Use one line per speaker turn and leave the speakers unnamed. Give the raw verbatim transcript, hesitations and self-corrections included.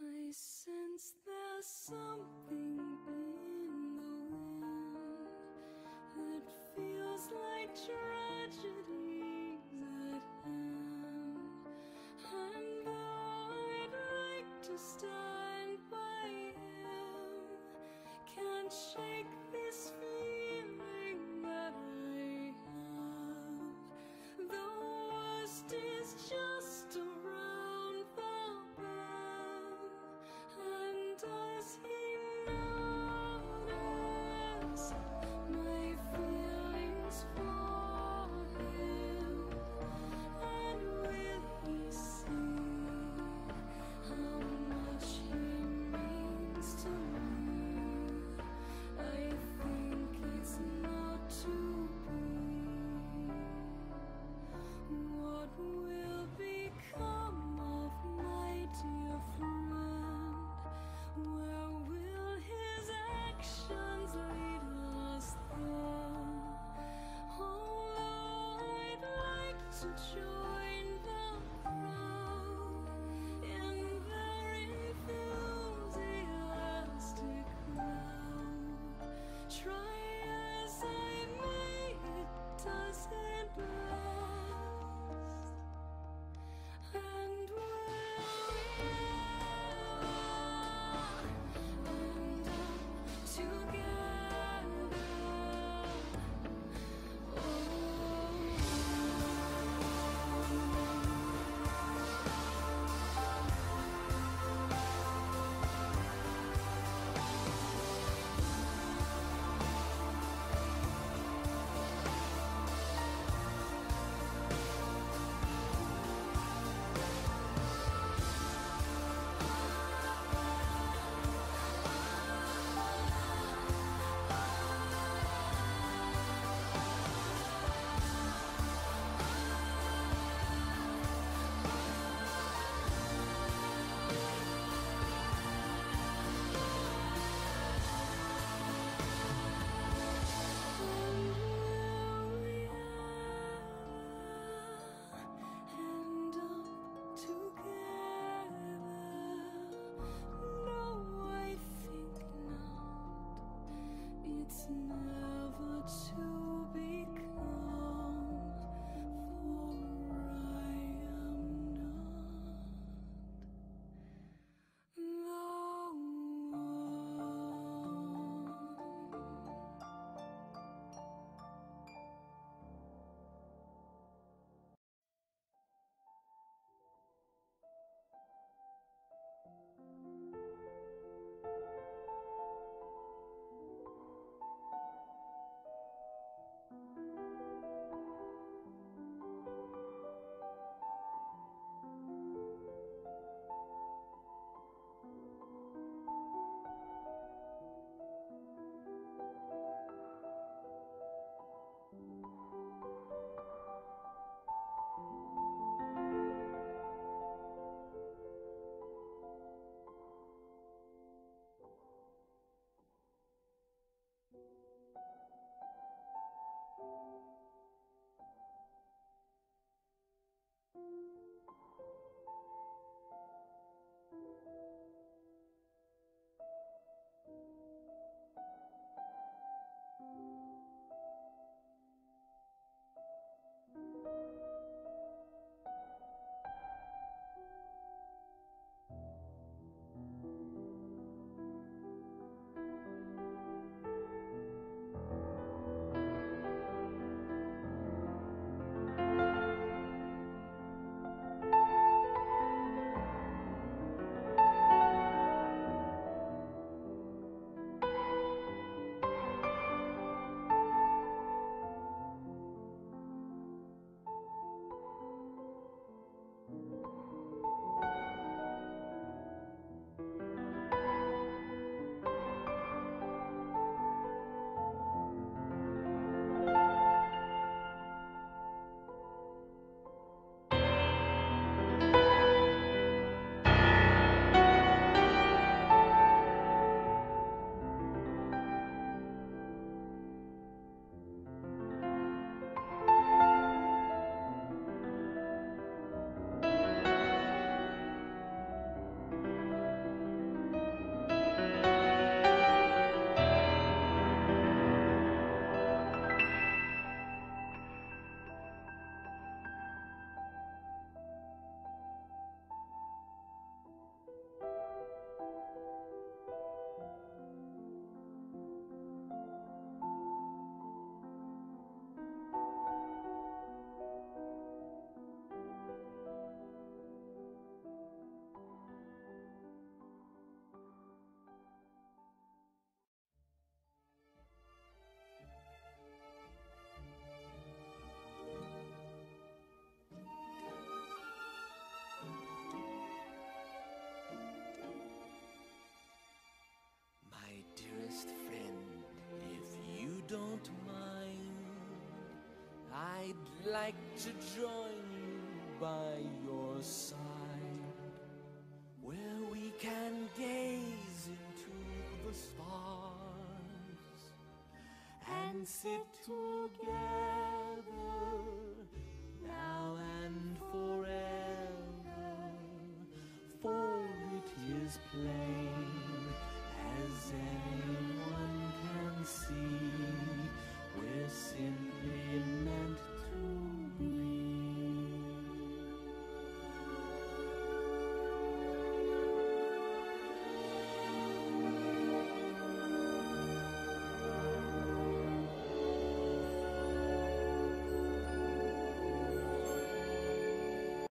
I sense there's something in the wind that feels like tragedy's at hand. And though I'd like to stand by him, can't shake this feeling that I have. The worst is just around the bend. And does he notice my feelings for him? And will he see how much he means to me? I think it's not to be. What will become of my dear friend? Where will his actions lead us then? Although I'd like to join the crowd in their enthusiastic crowd, try as I may, it doesn't last. And we'll end up together. Oh.
like to join you by your side, where we can gaze into the stars and sit together